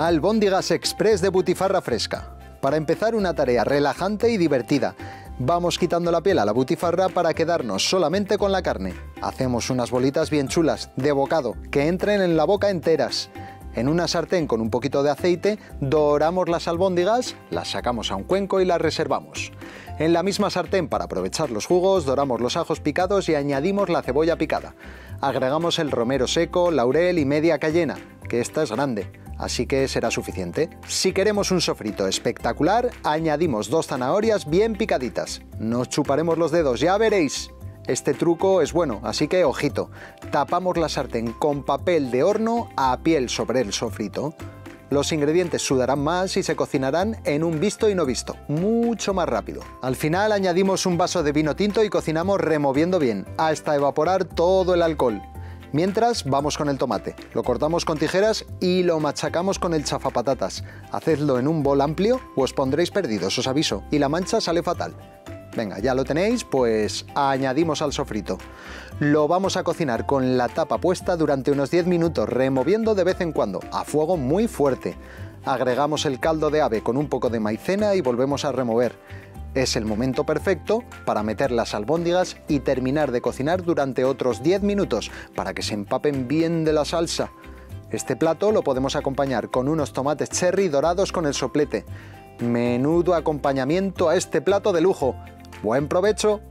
Albóndigas express de butifarra fresca. Para empezar, una tarea relajante y divertida. Vamos quitando la piel a la butifarra para quedarnos solamente con la carne. Hacemos unas bolitas bien chulas, de bocado, que entren en la boca enteras. En una sartén con un poquito de aceite, doramos las albóndigas, las sacamos a un cuenco y las reservamos. En la misma sartén, para aprovechar los jugos, doramos los ajos picados y añadimos la cebolla picada. Agregamos el romero seco, laurel y media cayena, que esta es grande, así que será suficiente. Si queremos un sofrito espectacular, añadimos 2 zanahorias bien picaditas. Nos chuparemos los dedos, ya veréis. Este truco es bueno, así que ojito. Tapamos la sartén con papel de horno a piel sobre el sofrito. Los ingredientes sudarán más y se cocinarán en un visto y no visto, mucho más rápido. Al final añadimos un vaso de vino tinto y cocinamos removiendo bien, hasta evaporar todo el alcohol. Mientras, vamos con el tomate. Lo cortamos con tijeras y lo machacamos con el chafapatatas. Hacedlo en un bol amplio o os pondréis perdidos, os aviso, y la mancha sale fatal. Venga, ya lo tenéis, pues añadimos al sofrito. Lo vamos a cocinar con la tapa puesta durante unos 10 minutos, removiendo de vez en cuando, a fuego muy fuerte. Agregamos el caldo de ave con un poco de maicena y volvemos a remover. Es el momento perfecto para meter las albóndigas y terminar de cocinar durante otros 10 minutos, para que se empapen bien de la salsa. Este plato lo podemos acompañar con unos tomates cherry dorados con el soplete. Menudo acompañamiento a este plato de lujo. ¡Buen provecho!